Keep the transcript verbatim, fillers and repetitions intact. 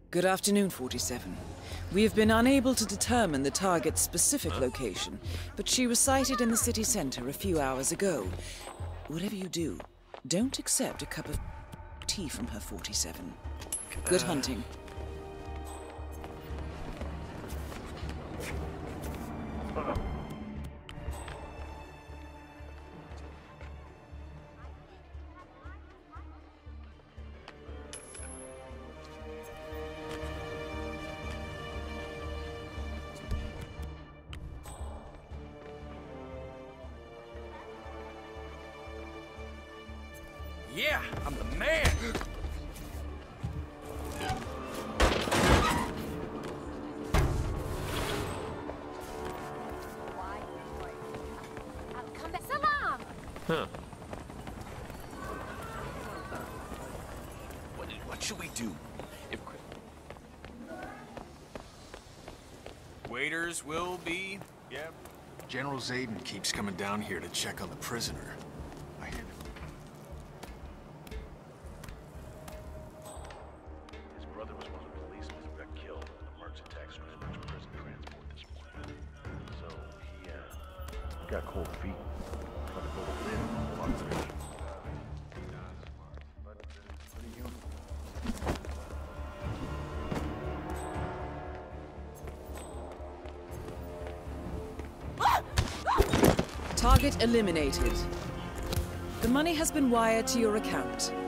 Good afternoon, forty-seven. We have been unable to determine the target's specific location, but she was sighted in the city center a few hours ago. Whatever you do, don't accept a cup of tea from her, forty-seven. Good hunting. Yeah, I'm the man! Huh. What, what should we do? If waiters will be, yep. General Zayden keeps coming down here to check on the prisoner. I hear His brother was one of the policemen who got killed in the Mercs attack Strange prison transport this morning. So he, uh, got cold feet. Tried to build a lid on the lock bridge. But, uh, pretty human. Target eliminated. The money has been wired to your account.